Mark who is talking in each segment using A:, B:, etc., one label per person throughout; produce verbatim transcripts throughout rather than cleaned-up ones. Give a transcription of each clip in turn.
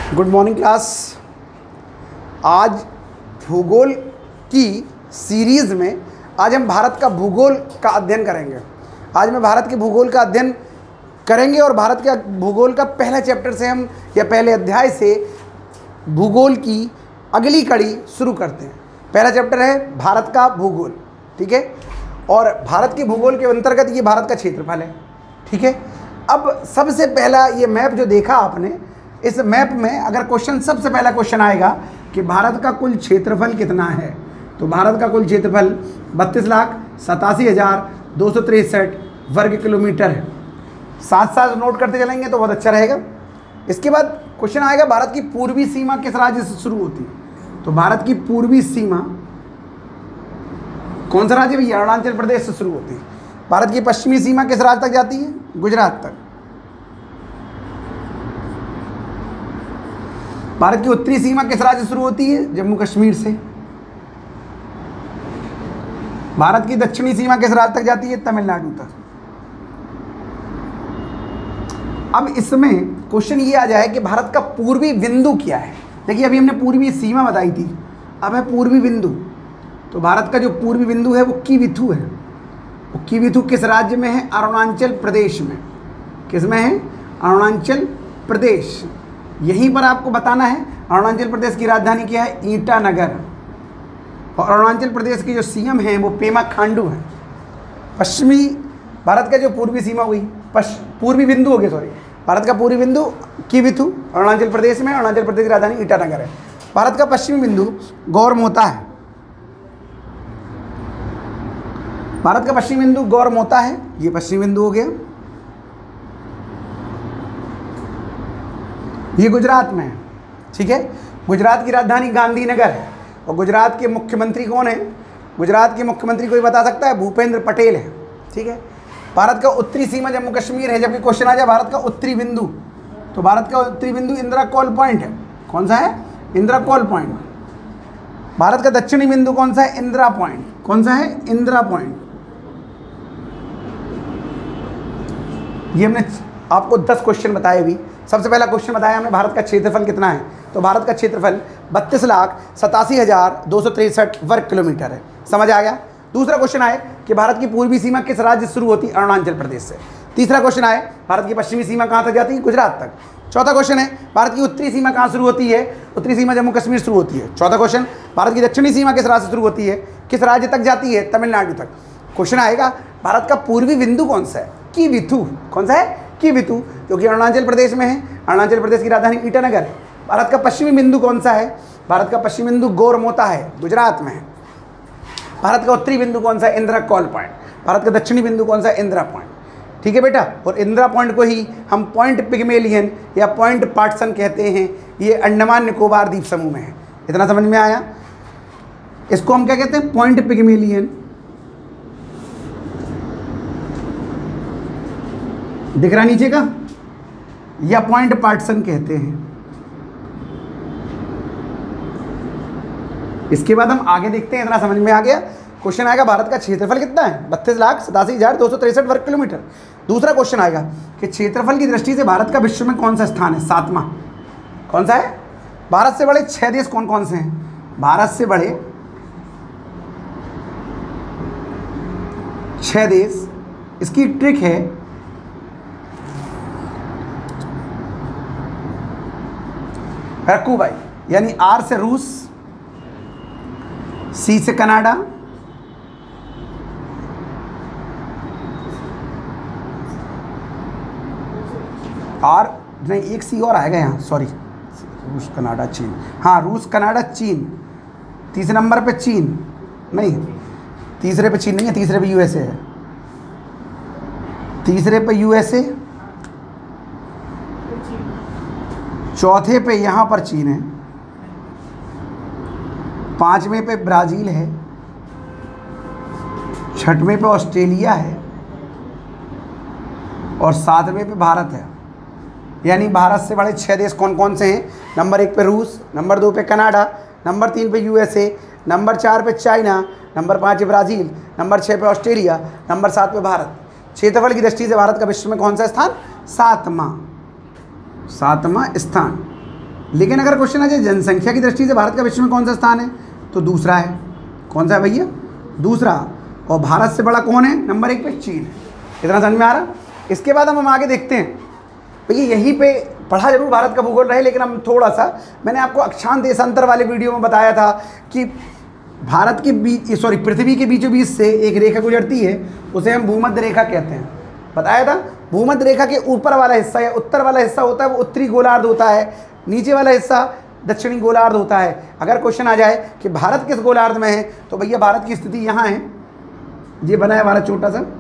A: Good morning class. आज भूगोल की सीरीज़ में आज हम भारत का भूगोल का अध्ययन करेंगे। आज मैं भारत के भूगोल का अध्ययन करेंगे और भारत के भूगोल का पहले चैप्टर से हम या पहले अध्याय से भूगोल की अगली कड़ी शुरू करते हैं। पहला चैप्टर है भारत का भूगोल, ठीक है। और भारत के भूगोल के अंतर्गत ये भारत का क्षेत्रफल है, ठीक है। अब सबसे पहला ये मैप जो देखा आपने, इस मैप में अगर क्वेश्चन सबसे पहला क्वेश्चन आएगा कि भारत का कुल क्षेत्रफल कितना है, तो भारत का कुल क्षेत्रफल बत्तीस लाख सतासी हज़ार दो सौ तिरसठ वर्ग किलोमीटर है। साथ साथ नोट करते चलेंगे तो बहुत अच्छा रहेगा। इसके बाद क्वेश्चन आएगा भारत की पूर्वी सीमा किस राज्य से शुरू होती है, तो भारत की पूर्वी सीमा कौन सा राज्य भैया? अरुणाचल प्रदेश से शुरू होती है। भारत की पश्चिमी सीमा किस राज्य तक जाती है? गुजरात तक। भारत की उत्तरी सीमा किस राज्य से शुरू होती है? जम्मू कश्मीर से। भारत की दक्षिणी सीमा किस राज्य तक जाती है? तमिलनाडु तक। अब इसमें क्वेश्चन ये आ जाए कि भारत का पूर्वी बिंदु क्या है। देखिए अभी हमने पूर्वी सीमा बताई थी, अब है पूर्वी बिंदु। तो भारत का जो पूर्वी बिंदु है वो किविथु है। वो किविथु किस राज्य में है? अरुणाचल प्रदेश में। किस में है? अरुणाचल प्रदेश। यहीं पर आपको बताना है अरुणाचल प्रदेश की राजधानी क्या है? ईटानगर। और अरुणाचल प्रदेश के जो सीएम हैं वो पेमा खांडू हैं। पश्चिमी भारत का जो पूर्वी सीमा हुई, पूर्वी बिंदु हो गया, सॉरी, भारत का पूर्वी बिंदु किविथु अरुणाचल प्रदेश में, अरुणाचल प्रदेश की राजधानी ईटानगर है। भारत का पश्चिमी बिंदु गौरमोता है। भारत का पश्चिमी बिंदु गौरमोता है, ये पश्चिमी बिंदु हो गया। ये गुजरात में है, ठीक है। गुजरात की राजधानी गांधीनगर है। और गुजरात के मुख्यमंत्री कौन है? गुजरात के मुख्यमंत्री कोई बता सकता है? भूपेंद्र पटेल है, ठीक है। भारत का उत्तरी सीमा जम्मू कश्मीर है। जबकि क्वेश्चन आ जाए भारत का उत्तरी बिंदु, तो भारत का उत्तरी बिंदु इंदिरा कॉल पॉइंट है। कौन सा है? Indira call point. भारत का दक्षिणी बिंदु कौन सा है? इंदिरा पॉइंट। कौन सा है? इंदिरा पॉइंट। ये हमने आपको दस क्वेश्चन बताए अभी। सबसे पहला क्वेश्चन बताया हमने भारत का क्षेत्रफल कितना है, तो भारत का क्षेत्रफल बत्तीस लाख सतासी हज़ार दो सौ तिरसठ वर्ग किलोमीटर है। समझ आ गया। दूसरा क्वेश्चन आए कि भारत की पूर्वी सीमा किस राज्य से शुरू होती है? अरुणाचल प्रदेश से। तीसरा क्वेश्चन आए भारत की पश्चिमी सीमा कहाँ तक जाती है? गुजरात तक। चौथा क्वेश्चन है भारत की उत्तरी सीमा कहाँ शुरू होती है? उत्तरी सीमा जम्मू कश्मीर शुरू होती है। चौथा क्वेश्चन भारत की दक्षिणी सीमा किस राज्य से शुरू होती है? किस राज्य तक जाती है? तमिलनाडु तक। क्वेश्चन आएगा भारत का पूर्वी बिंदु कौन सा है? किविथु। कौन सा है? किविथु, जो कि अरुणाचल प्रदेश में है। अरुणाचल प्रदेश की राजधानी ईटानगर है। भारत का पश्चिमी बिंदु कौन सा है? भारत का पश्चिमी बिंदु गौरमोता है, गुजरात में है। भारत का उत्तरी बिंदु कौन सा है? Indira call point. भारत का दक्षिणी बिंदु कौन सा है? इंदिरा पॉइंट, ठीक है बेटा। और इंदिरा पॉइंट को ही हम पॉइंट पिग्मेलियन या पॉइंट पार्टसन कहते हैं। ये अंडमान निकोबार द्वीप समूह में है। इतना समझ में आया? इसको हम क्या कहते हैं? Point Pygmalion. दिख रहा नीचे का? या पॉइंट पार्टसन कहते हैं। इसके बाद हम आगे देखते हैं। इतना समझ में आ गया। क्वेश्चन आएगा भारत का क्षेत्रफल कितना है? बत्तीस लाख सतासी हज़ार दो सौ तिरसठ वर्ग किलोमीटर। दूसरा क्वेश्चन आएगा कि क्षेत्रफल की दृष्टि से भारत का विश्व में कौन सा स्थान है? सातवां। कौन सा है? भारत से बड़े छह देश कौन कौन से हैं? भारत से बड़े छह देश। इसकी ट्रिक है, रखू भाई, यानी आर से रूस, सी से कनाडा, और नहीं एक सी और आएगा यहाँ, सॉरी, रूस कनाडा चीन। हाँ, रूस कनाडा चीन। तीसरे नंबर पे चीन नहीं, तीसरे पे चीन नहीं है, तीसरे पे यूएसए है। तीसरे पे यूएसए, चौथे पे यहाँ पर चीन है, पांचवें पे ब्राज़ील है, छठवें पे ऑस्ट्रेलिया है और सातवें पे भारत है। यानी भारत से बड़े छह देश कौन कौन से हैं? नंबर एक पे रूस, नंबर दो पे कनाडा, नंबर तीन पे यूएसए, नंबर चार पे चाइना, नंबर पाँच पे ब्राज़ील, नंबर छः पे ऑस्ट्रेलिया, नंबर सात पे भारत। क्षेत्रफल की दृष्टि से भारत का विश्व में कौन सा स्थान? सातवां सातवां स्थान। लेकिन अगर क्वेश्चन आ जाए जनसंख्या की दृष्टि से भारत का विश्व में कौन सा स्थान है, तो दूसरा है। कौन सा है भैया? दूसरा। और भारत से बड़ा कौन है? नंबर एक पे चीन है। इतना समझ में आ रहा? इसके बाद हम हम आगे देखते हैं भैया, यहीं पे पढ़ा जरूर भारत का भूगोल रहे, लेकिन हम थोड़ा सा, मैंने आपको अक्षांश देशांतर वाले वीडियो में बताया था कि भारत के बीच, सॉरी पृथ्वी के बीचों बीच से एक रेखा गुजरती है, उसे हम भूमध्य रेखा कहते हैं। बताया था। भूमध्य रेखा के ऊपर वाला हिस्सा या उत्तर वाला हिस्सा होता है वो उत्तरी गोलार्ध होता है, नीचे वाला हिस्सा दक्षिणी गोलार्ध होता है। अगर क्वेश्चन आ जाए कि भारत किस गोलार्ध में है, तो भैया भारत की स्थिति यहाँ है, ये बना है भारत छोटा सा,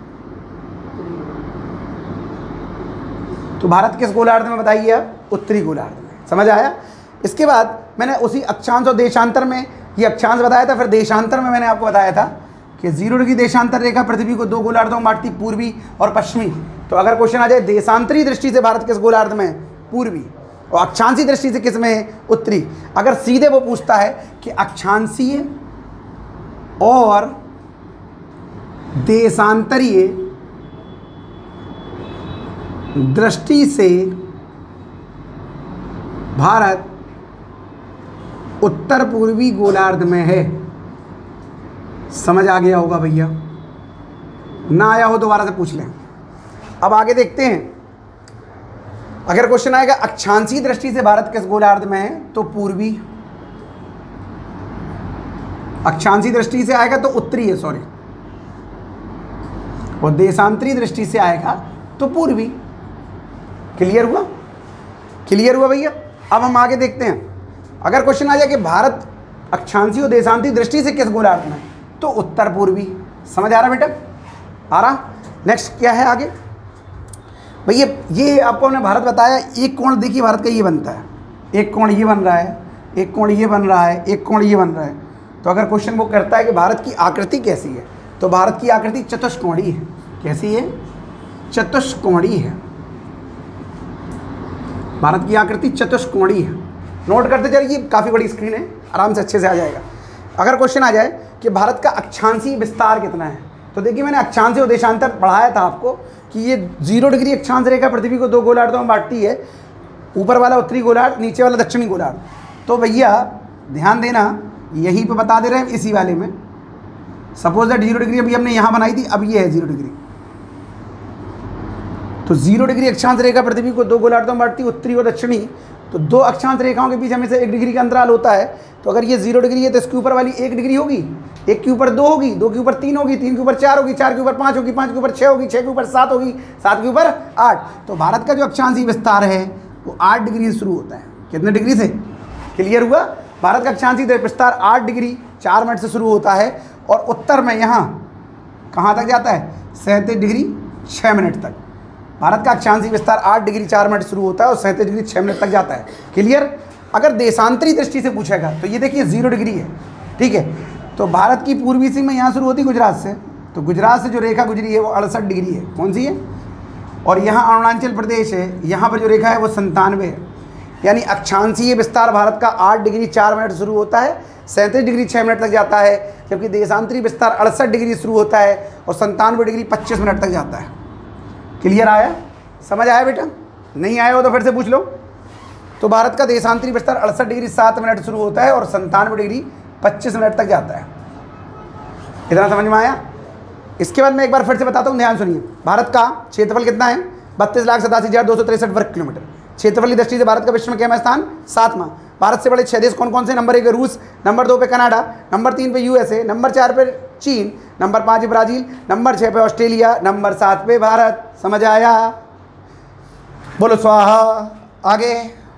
A: तो भारत किस गोलार्ध में बताइए आप? उत्तरी गोलार्ध में। समझ आया? इसके बाद मैंने उसी अक्षांश और देशांतर में, ये अक्षांश बताया था, फिर देशांतर में मैंने आपको बताया था कि जीरो डिग्री देशांतर रेखा पृथ्वी को दो गोलार्धों में बांटती, पूर्वी और पश्चिमी। तो अगर क्वेश्चन आ जाए देशांतरी दृष्टि से भारत किस गोलार्ध में है? पूर्वी। और अक्षांशीय दृष्टि से किस में है? उत्तरी। अगर सीधे वो पूछता है कि अक्षांशीय और देशांतरीय दृष्टि से भारत उत्तर पूर्वी गोलार्ध में है, समझ आ गया होगा भैया? ना आया हो दोबारा से पूछ लें। अब आगे देखते हैं। अगर क्वेश्चन आएगा अक्षांशीय दृष्टि से भारत किस गोलार्ध में है, तो पूर्वी। अक्षांशीय दृष्टि से आएगा तो उत्तरी है, सॉरी, और देशांतरी दृष्टि से आएगा तो पूर्वी। क्लियर हुआ? क्लियर हुआ भैया? अब हम आगे देखते हैं। अगर क्वेश्चन आ जाए कि भारत अक्षांशीय और देशांतरी दृष्टि से किस गोलार्ध में है, तो उत्तर पूर्वी। समझ आ रहा बेटा? आ रहा? नेक्स्ट क्या है आगे भैया? ये आपको हमने भारत बताया, एक कोण देखिए भारत का ये बनता है, एक कोण ये बन रहा है, एक कोण ये बन रहा है, एक कोण ये बन रहा है। तो अगर क्वेश्चन वो करता है कि भारत की आकृति कैसी है, तो भारत की आकृति चतुष्कोणीय है। कैसी है? चतुष्कोणीय है। भारत की आकृति चतुष्कोणीय है। नोट करते चलिए, काफ़ी बड़ी स्क्रीन है, आराम से अच्छे से आ जाएगा। अगर क्वेश्चन आ जाए कि भारत का अक्षांशीय विस्तार कितना है, तो देखिए मैंने अक्षांशीय और देशांतर पढ़ाया था आपको कि ये जीरो डिग्री अक्षांश रेखा पृथ्वी को दो गोलार्धों में बांटती है, ऊपर वाला उत्तरी गोलार्ध, नीचे वाला दक्षिणी गोलार्ध। तो भैया ध्यान देना, यहीं पे बता दे रहे हैं इसी वाले में। सपोज दैट जीरो डिग्री अभी हमने यहाँ बनाई थी, अब ये है जीरो डिग्री। तो जीरो डिग्री अक्षांश रेखा पृथ्वी को दो गोलार्धों में बांटती है, उत्तरी और दक्षिणी। तो दो अक्षांश रेखाओं के बीच हमेशा एक डिग्री का अंतराल होता है। तो अगर ये जीरो डिग्री है तो इसके ऊपर वाली एक डिग्री होगी, एक के ऊपर दो होगी, दो के ऊपर तीन होगी, तीन के ऊपर चार होगी, चार के ऊपर पाँच होगी, पाँच के ऊपर छः होगी, छः के ऊपर सात होगी, सात के ऊपर आठ। तो भारत का जो अक्षांशीय विस्तार है वो आठ डिग्री से शुरू होता है। कितने डिग्री से? क्लियर हुआ? भारत का अक्षांशीय विस्तार आठ डिग्री चार मिनट से शुरू होता है, और उत्तर में यहाँ कहाँ तक जाता है? सैंतीस डिग्री छः मिनट तक। भारत का अक्षांशीय विस्तार आठ डिग्री चार मिनट शुरू होता है और सैंतीस डिग्री छः मिनट तक जाता है। क्लियर? अगर देशांतरी दृष्टि से पूछेगा तो ये देखिए जीरो डिग्री है, ठीक है। तो भारत की पूर्वी सीमा यहाँ शुरू होती है गुजरात से, तो गुजरात से जो रेखा गुजरी है वो अड़सठ डिग्री है। कौन सी है? और यहाँ अरुणाचल प्रदेश है, यहाँ पर जो रेखा है वो संतानवे है। यानी अक्षांशीय विस्तार भारत का आठ डिग्री चार मिनट शुरू होता है, सैंतीस डिग्री छः मिनट तक जाता है, जबकि देशांतरी विस्तार अड़सठ डिग्री शुरू होता है और संतानवे डिग्री पच्चीस मिनट तक जाता है। क्लियर आया? समझ आया बेटा? नहीं आया हो तो फिर से पूछ लो। तो भारत का देशांतरी विस्तार अड़सठ डिग्री सात मिनट शुरू होता है और संतानवे डिग्री पच्चीस मिनट तक जाता है। इतना समझ में आया? इसके बाद मैं एक बार फिर से बताता हूँ, ध्यान सुनिए। भारत का क्षेत्रफल कितना है? बत्तीस लाख सतासी हज़ार दो सौ तिरसठ वर्ग किलोमीटर। क्षेत्रफल की दृष्टि से भारत का विश्व में क्या स्थान? सातवां। भारत से बड़े छह देश कौन कौन से? नंबर एक पे रूस, नंबर दो पे कनाडा, नंबर तीन पे यूएसए, नंबर चार पे चीन, नंबर पाँच पे ब्राज़ील, नंबर छः पे ऑस्ट्रेलिया, नंबर सात पे भारत। समझ आया? बोलो स्वाहा। आगे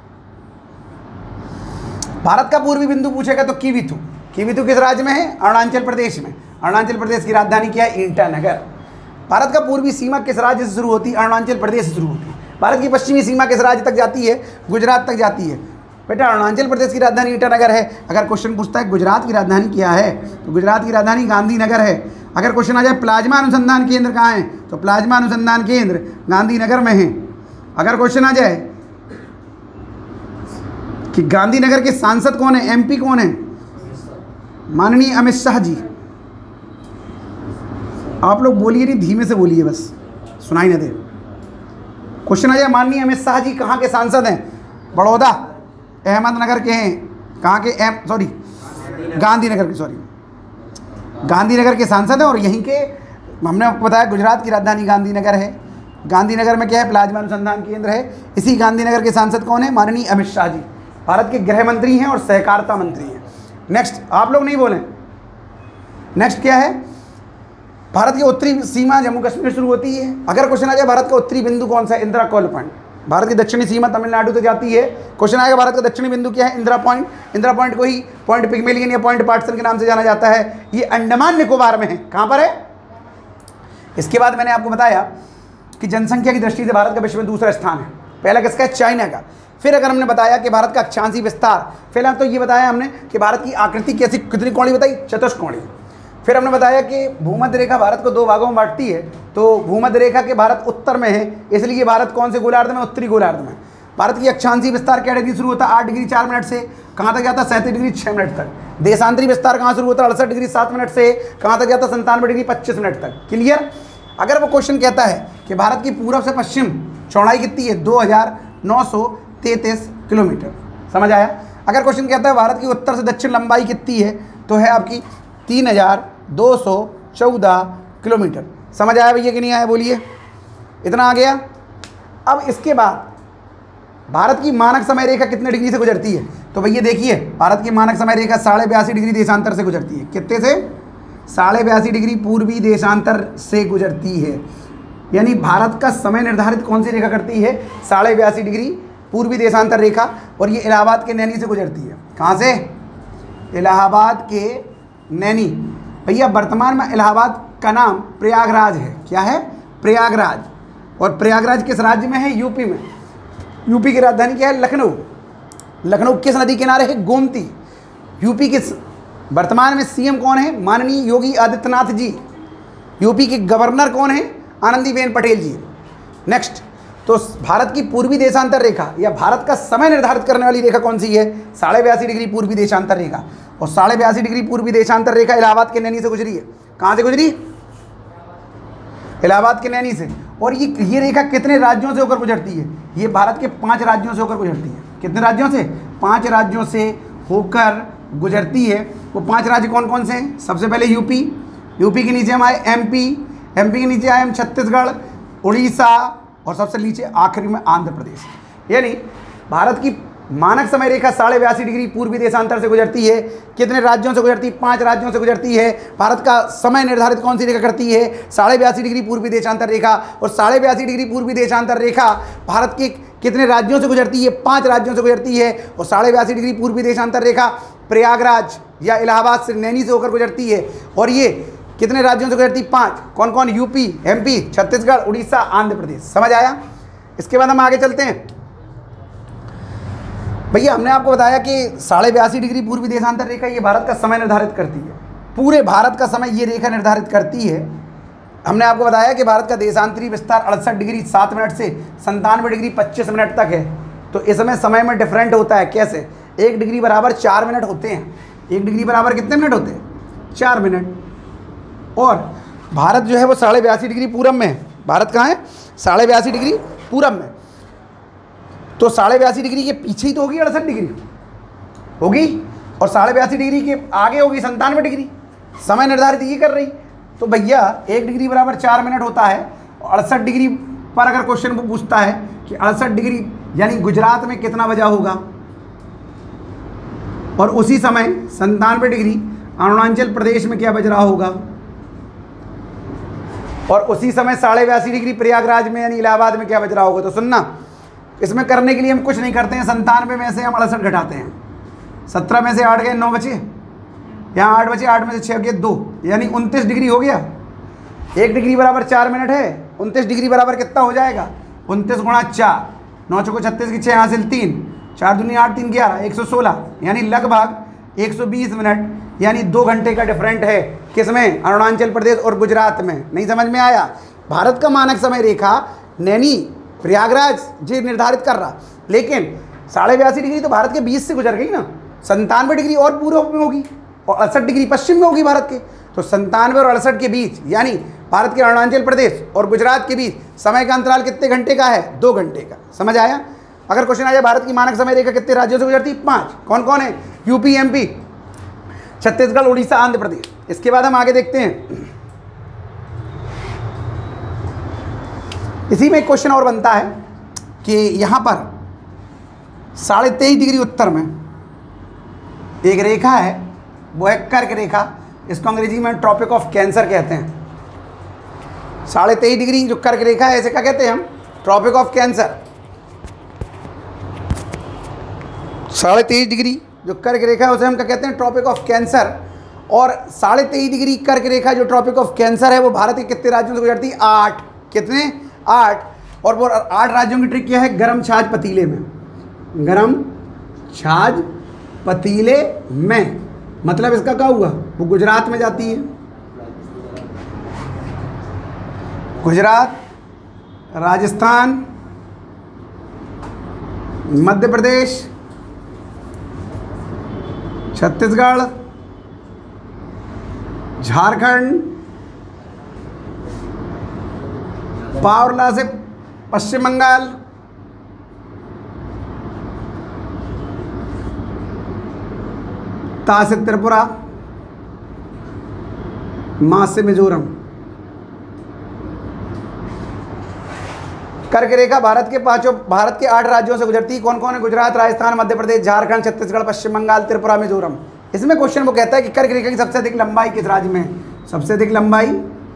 A: भारत का पूर्वी बिंदु पूछेगा तो कीविथु। कीविथु किस राज्य में है? अरुणाचल प्रदेश में। अरुणाचल प्रदेश की राजधानी क्या है? ईटानगर। भारत का पूर्वी सीमा किस राज्य से शुरू होती है? अरुणाचल प्रदेश से शुरू होती है। भारत की पश्चिमी सीमा किस राज्य तक जाती है? गुजरात तक जाती है। बेटा अरुणाचल प्रदेश की राजधानी ईटानगर है। अगर क्वेश्चन पूछता है गुजरात की राजधानी क्या है, तो गुजरात की राजधानी गांधीनगर है। अगर क्वेश्चन आ जाए प्लाज्मा अनुसंधान केंद्र कहाँ है, तो प्लाज्मा अनुसंधान केंद्र गांधीनगर में है। अगर क्वेश्चन आ जाए कि गांधीनगर के सांसद कौन है, एमपी कौन है? माननीय अमित शाह जी। आप लोग बोलिए नहीं, धीमे से बोलिए, बस सुनाई न दे। क्वेश्चन आ जाए माननीय अमित शाह जी कहाँ के सांसद हैं? बड़ौदा। अहमदनगर के हैं, कहाँ के, एम सॉरी गांधीनगर के, सॉरी गांधीनगर के सांसद हैं। और यहीं के, हमने आपको बताया गुजरात की राजधानी गांधीनगर है। गांधीनगर में क्या है, प्लाज्मा अनुसंधान केंद्र है। इसी गांधीनगर के सांसद कौन है, माननीय अमित शाह जी, भारत के गृह मंत्री हैं और सहकारिता मंत्री हैं। नेक्स्ट, आप लोग नहीं बोलें, नेक्स्ट क्या है, भारत की उत्तरी सीमा जम्मू कश्मीर शुरू होती है। अगर क्वेश्चन आ जाए भारत का उत्तरी बिंदु कौन सा है, इंदिरा कॉल पॉइंट। भारत की दक्षिणी सीमा तमिलनाडु से जाती है। क्वेश्चन आएगा भारत का दक्षिणी बिंदु क्या है, इंदिरा पॉइंट। इंदिरा पॉइंट को ही पॉइंट पिग्मेलियन या पॉइंट पार्टसन के नाम से जाना जाता है। ये अंडमान निकोबार में है। कहाँ पर है? इसके बाद मैंने आपको बताया कि जनसंख्या की दृष्टि से भारत का विश्व में दूसरा स्थान है। पहला किसका है, चाइना का। फिर अगर हमने बताया कि भारत का अक्षांशीय विस्तार, फिलहाल तो ये बताया हमने कि भारत की आकृति कैसी, कितनी कोणी बताई, चतुष्कोणी। फिर हमने बताया कि भूमध्य रेखा भारत को दो भागों में बांटती है। तो भूमध्य रेखा के भारत उत्तर में है, इसलिए भारत कौन से गोलार्ध में, उत्तरी गोलार्ध में। भारत की अक्षांशीय विस्तार क्या डिग्री शुरू होता है, आठ डिग्री चार मिनट से कहाँ तक जाता है, सैंतीस डिग्री छः मिनट तक। देशांतरी विस्तार कहाँ शुरू होता है, अड़सठ डिग्री सात मिनत से कहाँ तक जाता है, संतानवे डिग्री पच्चीस मिनट तक। क्लियर? अगर वो क्वेश्चन कहता है कि भारत की पूर्व से पश्चिम चौड़ाई कितनी है, दो हज़ार नौ सौ तैंतीस किलोमीटर, समझ आया। अगर क्वेश्चन कहता है भारत की उत्तर से दक्षिण लंबाई कितनी है, तो है आपकी तीन हज़ार दो सौ चौदह किलोमीटर। समझ आया भैया कि नहीं आया, बोलिए। इतना आ गया। अब इसके बाद भारत की मानक समय रेखा कितने डिग्री से गुजरती है, तो भैया देखिए भारत की मानक समय रेखा साढ़े बयासी डिग्री देशांतर से गुजरती है। कितने से? साढ़े बयासी डिग्री पूर्वी देशांतर से गुजरती है। यानी भारत का समय निर्धारित कौन सी रेखा करती है, साढ़े बयासी डिग्री पूर्वी देशांतर रेखा। और ये इलाहाबाद के नैनी से गुजरती है। कहाँ से? इलाहाबाद के नैनी। भैया वर्तमान में इलाहाबाद का नाम प्रयागराज है। क्या है? प्रयागराज। और प्रयागराज किस राज्य में है? यूपी में। यूपी की राजधानी क्या है? लखनऊ। लखनऊ किस नदी किनारे है? गोमती। यूपी के वर्तमान में सीएम कौन है? माननीय योगी आदित्यनाथ जी। यूपी के गवर्नर कौन है? आनंदीबेन पटेल जी। नेक्स्ट, तो भारत की पूर्वी देशांतर रेखा या भारत का समय निर्धारित करने वाली रेखा कौन सी है? साढ़े बयासी डिग्री पूर्वी देशांतर रेखा। और साढ़े बयासी डिग्री पूर्वी देशांतर रेखा इलाहाबाद के नैनी से गुजरी है। कहाँ से गुजरी? इलाहाबाद के नैनी से। और ये ये रेखा कितने राज्यों से होकर गुजरती है? ये भारत के पांच राज्यों से होकर गुजरती है। कितने राज्यों से? पांच राज्यों से होकर गुजरती है। वो पांच राज्य कौन कौन से हैं? सबसे पहले यूपी। यूपी के नीचे हम आए एमपी। एमपी के नीचे आए हम छत्तीसगढ़, उड़ीसा और सबसे नीचे आखिरी में आंध्र प्रदेश। यानी भारत की मानक समय रेखा साढ़े बयासी डिग्री पूर्वी देशांतर से गुजरती है। कितने राज्यों से गुजरती है? पांच राज्यों से गुजरती है। भारत का समय निर्धारित कौन सी रेखा करती है? साढ़े बयासी डिग्री पूर्वी देशांतर रेखा। और साढ़े बयासी डिग्री पूर्वी देशांतर रेखा भारत के कितने राज्यों से गुजरती है? पांच राज्यों से गुजरती है। और साढ़े बयासी डिग्री पूर्वी देशांतर रेखा प्रयागराज या इलाहाबाद से नैनी से होकर गुजरती है। और ये कितने राज्यों से गुजरती? पांच। कौन कौन? UP, MP, Chhattisgarh, Orissa, Andhra Pradesh. समझ आया? इसके बाद हम आगे चलते हैं। भैया हमने आपको बताया कि साढ़े बयासी डिग्री पूर्वी देशांतर रेखा ये भारत का समय निर्धारित करती है। पूरे भारत का समय ये रेखा निर्धारित करती है। हमने आपको बताया कि भारत का देशांतरी विस्तार अड़सठ डिग्री सात मिनट से संतानवे डिग्री पच्चीस मिनट तक है। तो इसमें समय में डिफरेंट होता है। कैसे? एक डिग्री बराबर चार मिनट होते हैं। एक डिग्री बराबर कितने मिनट होते हैं? चार मिनट। और भारत जो है वो साढ़े बयासी डिग्री पूरब में है। भारत कहाँ है? साढ़े बयासी डिग्री पूरब में। तो साढ़े बयासी डिग्री के पीछे ही तो होगी अड़सठ डिग्री होगी, और साढ़े बयासी डिग्री के आगे होगी संतानवे डिग्री। समय निर्धारित ये कर रही। तो भैया एक डिग्री बराबर चार मिनट होता है। और अड़सठ डिग्री पर अगर क्वेश्चन को पूछता है कि अड़सठ डिग्री यानी गुजरात में कितना बजा होगा, और उसी समय संतानवे डिग्री अरुणाचल प्रदेश में क्या बज रहा होगा, और उसी समय साढ़े बयासी डिग्री प्रयागराज में यानी इलाहाबाद में क्या बज रहा होगा। तो सुनना, इसमें करने के लिए हम कुछ नहीं करते हैं। संतानवे में से हम अड़सठ घटाते हैं। सत्रह में से आठ गए, नौ बचे। यहाँ आठ बचे, आठ में से छः गए, दो, यानी उनतीस डिग्री हो गया। एक डिग्री बराबर चार मिनट है। उनतीस डिग्री बराबर कितना हो जाएगा? उनतीस गुणा चार, नौ चौको छत्तीस की छः हासिल तीन, चार दूनी आठ, तीन ग्यारह, एक सौ सोलह, यानी लगभग एक सौ बीस मिनट, यानी दो घंटे का डिफरेंट है। किसमें? अरुणाचल प्रदेश और गुजरात में। नहीं समझ में आया? भारत का मानक समय रेखा नैनी प्रयागराज जी निर्धारित कर रहा, लेकिन साढ़े बयासी डिग्री तो भारत के बीच से गुजर गई ना। संतानवे डिग्री और पूर्व में होगी और अड़सठ डिग्री पश्चिम में होगी भारत के। तो संतानवे और अड़सठ के बीच यानी भारत के अरुणाचल प्रदेश और गुजरात के बीच समय का अंतराल कितने घंटे का है? दो घंटे का। समझ आया? अगर क्वेश्चन आ जाए भारत की मानक समय रेखा कितने राज्यों से गुजरती है? पांच। कौन कौन है? UP, MP, Chhattisgarh, Orissa, Andhra Pradesh. इसके बाद हम आगे देखते हैं, इसी में एक क्वेश्चन और बनता है कि यहाँ पर साढ़े तेईस डिग्री उत्तर में एक रेखा है, वो है कर्क रेखा। इसको अंग्रेजी में ट्रॉपिक ऑफ कैंसर कहते हैं। साढ़े तेईस डिग्री जो कर्क रेखा है, ऐसे क्या कहते हैं हम? Tropic of cancer. साढ़े तेईस डिग्री जो कर्क रेखा है उसे हम क्या कहते हैं? Tropic of cancer. और साढ़े तेईस डिग्री कर्क रेखा जो ट्रॉपिक ऑफ कैंसर है वो भारत के कितने राज्यों से गुजरती है? आठ। कितने? आठ। और वो आठ राज्यों की ट्रिक क्या है? गरम छाछ पतीले में। गरम छाछ पतीले में मतलब इसका क्या हुआ? वो गुजरात में जाती है। गुजरात, राजस्थान, मध्य प्रदेश, छत्तीसगढ़, झारखंड, पावरला से पश्चिम बंगाल, ता से त्रिपुरा, मा से मिजोरम। कर्क रेखा भारत के पांचों भारत के आठ राज्यों से गुजरती है। कौन कौन है? गुजरात, राजस्थान, मध्य प्रदेश, झारखंड, छत्तीसगढ़, पश्चिम बंगाल, त्रिपुरा, मिजोरम। इसमें क्वेश्चन वो कहता है कि कर्क रेखा की सबसे अधिक लंबाई किस राज्य में है? सबसे अधिक लंबाई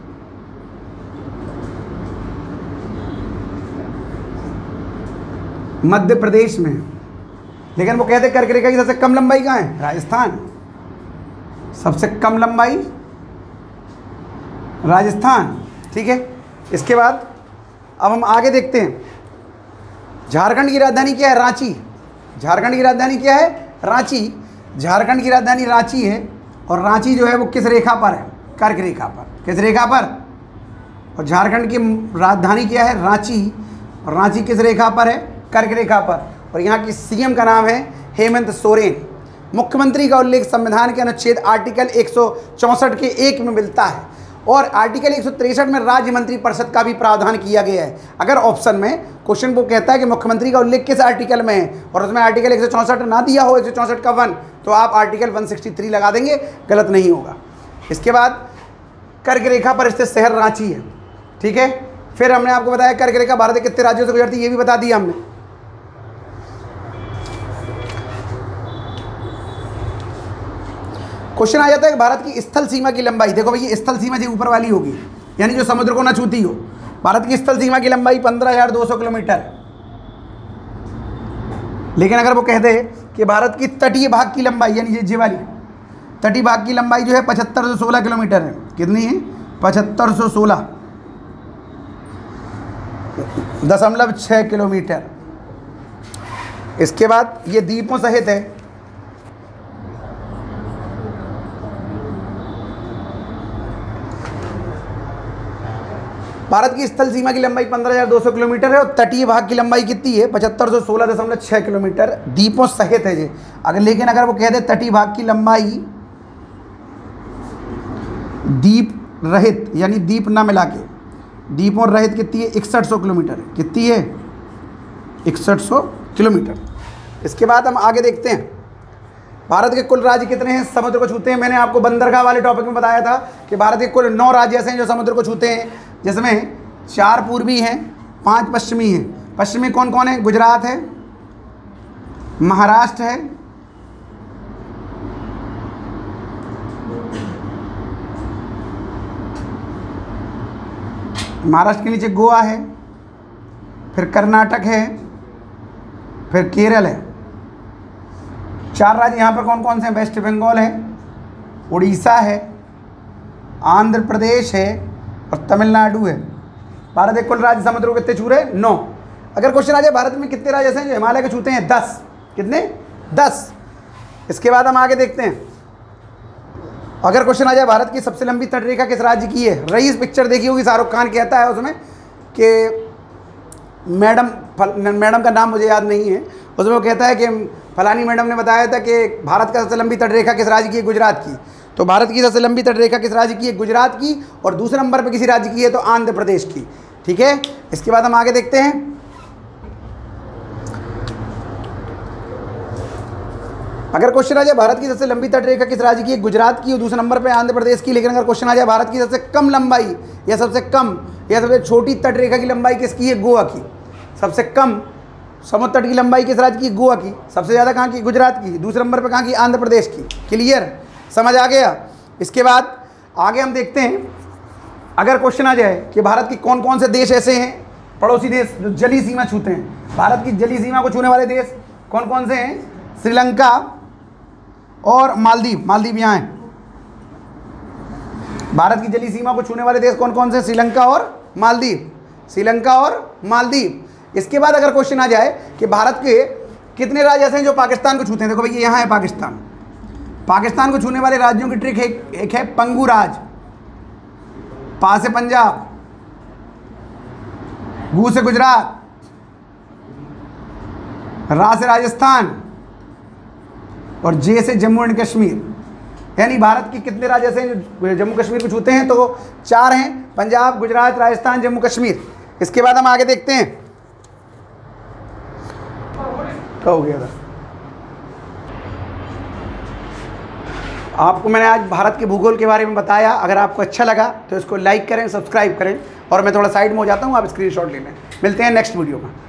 A: मध्य प्रदेश में। लेकिन वो कहते हैं कर्क रेखा की सबसे कम लंबाई कहाँ है? राजस्थान। सबसे कम लंबाई राजस्थान। ठीक है। इसके बाद अब हम आगे देखते हैं, झारखंड की राजधानी क्या है? रांची। झारखंड की राजधानी क्या है? रांची। झारखंड की राजधानी रांची है। और रांची जो है वो किस रेखा पर है? कर्क रेखा पर। किस रेखा पर? और झारखंड की राजधानी क्या है? रांची। और रांची किस रेखा पर है? कर्क रेखा पर। और यहाँ की सीएम का नाम है हेमंत सोरेन। मुख्यमंत्री का उल्लेख संविधान के अनुच्छेद आर्टिकल एक सौ चौंसठ के एक में मिलता है। और आर्टिकल एक सौ तिरसठ में राज्य मंत्रिपरिषद का भी प्रावधान किया गया है। अगर ऑप्शन में क्वेश्चन को कहता है कि मुख्यमंत्री का उल्लेख किस आर्टिकल में है और उसमें आर्टिकल एक सौ चौंसठ ना दिया हो, एक सौ चौंसठ का वन, तो आप आर्टिकल एक सौ तिरसठ लगा देंगे, गलत नहीं होगा। इसके बाद कर्क रेखा पर स्थित शहर रांची है। ठीक है। फिर हमने आपको बताया कर्क रेखा भारत के कितने राज्यों से गुजरती है, ये भी बता दिया हमने। क्वेश्चन आ जाता है कि भारत की स्थल सीमा की लंबाई। देखो भाई, ये स्थल सीमा जो ऊपर वाली होगी, यानी जो समुद्र को न छूती हो। भारत की स्थल सीमा की लंबाई पंद्रह हजार दो सौ किलोमीटर है। लेकिन अगर वो कह दे कि भारत की तटीय भाग की लंबाई, यानी ये जे वाली तटीय भाग की लंबाई जो है पचहत्तर सौ सोलह किलोमीटर है। कितनी है? पचहत्तर सौ सोलह दशमलव छः किलोमीटर। इसके बाद ये द्वीपों सहित है। भारत की स्थल सीमा की लंबाई पंद्रह हजार दो सौ किलोमीटर है और तटीय भाग की लंबाई कितनी है? पचहत्तर सौ सोलह दशमलव छः किलोमीटर द्वीपों सहित है जी। अगर लेकिन अगर वो कह दे तटीय भाग की लंबाई द्वीप रहित, यानी द्वीप ना मिला के, द्वीपों रहित कितनी है? इकसठ सौ किलोमीटर। कितनी है? इकसठ सौ किलोमीटर। इसके बाद हम आगे देखते हैं, भारत के कुल राज्य कितने हैं समुद्र को छूते हैं? मैंने आपको बंदरगाह वाले टॉपिक में बताया था कि भारत के कुल नौ राज्य ऐसे हैं जो समुद्र को छूते हैं, जिसमें चार पूर्वी हैं, पांच पश्चिमी हैं। पश्चिमी कौन कौन है? गुजरात है, महाराष्ट्र है, महाराष्ट्र के नीचे गोवा है, फिर कर्नाटक है, फिर केरल है। चार राज्य यहाँ पर कौन कौन से हैं? वेस्ट बंगाल है, उड़ीसा है, आंध्र प्रदेश है और तमिलनाडु है। भारत के कुल राज्य समुद्र को कितने छू रहे हैं? नौ। अगर क्वेश्चन आ जाए भारत में कितने राज्य ऐसे हैं जो हिमालय के छूते हैं? दस। कितने? दस। इसके बाद हम आगे देखते हैं, अगर क्वेश्चन आ जाए भारत की सबसे लंबी तटरेखा किस राज्य की है? रईस पिक्चर देखी होगी, शाहरुख खान कहता है उसमें कि मैडम, मैडम का नाम मुझे याद नहीं है, उसमें वो कहता है कि फलानी मैडम ने बताया था कि भारत का सबसे लंबी तटरेखा किस राज्य की है? गुजरात की। तो भारत की सबसे लंबी तटरेखा किस राज्य की है? गुजरात की। और दूसरे नंबर पे किसी राज्य की है तो आंध्र प्रदेश की। ठीक है। इसके बाद हम आगे देखते हैं, अगर क्वेश्चन आ जाए भारत की सबसे लंबी तटरेखा किस राज्य की है, गुजरात की, और दूसरे नंबर पे आंध्र प्रदेश की। लेकिन अगर क्वेश्चन आ जाए भारत की सबसे कम लंबाई या सबसे कम या सबसे छोटी तटरेखा की लंबाई किसकी है, गोवा की। सबसे कम समुद्र तट की लंबाई किस राज्य की, गोवा की। सबसे ज़्यादा कहाँ की, गुजरात की। दूसरे नंबर पर कहाँ की, आंध्र प्रदेश की। क्लियर, समझ आ गया। इसके बाद आगे हम देखते हैं, अगर क्वेश्चन आ जाए कि भारत की कौन कौन से देश ऐसे हैं पड़ोसी देश जो जली सीमा छूते हैं, भारत की जली सीमा को छूने वाले देश कौन कौन से हैं, श्रीलंका और मालदीव। मालदीव यहाँ है। भारत की जली सीमा को छूने वाले देश कौन कौन से, श्रीलंका और मालदीव। श्रीलंका और मालदीव। इसके बाद अगर क्वेश्चन आ जाए कि भारत के कितने राज्य ऐसे हैं जो पाकिस्तान को छूते हैं, देखो भैया यहाँ है पाकिस्तान। पाकिस्तान को छूने वाले राज्यों की ट्रिक है, एक है पंगू राज, पा से पंजाब, गू से गुजरात, रा से राजस्थान और जे से जम्मू एंड कश्मीर। यानी भारत की कितने राज्य ऐसे हैं जो जम्मू कश्मीर को छूते हैं, तो चार हैं, पंजाब, गुजरात, राजस्थान, जम्मू कश्मीर। इसके बाद हम आगे देखते हैं, क्या हो गया था। आपको मैंने आज भारत के भूगोल के बारे में बताया। अगर आपको अच्छा लगा तो इसको लाइक करें, सब्सक्राइब करें, और मैं थोड़ा साइड में हो जाता हूँ, आप स्क्रीनशॉट ले लें। मिलते हैं नेक्स्ट वीडियो में।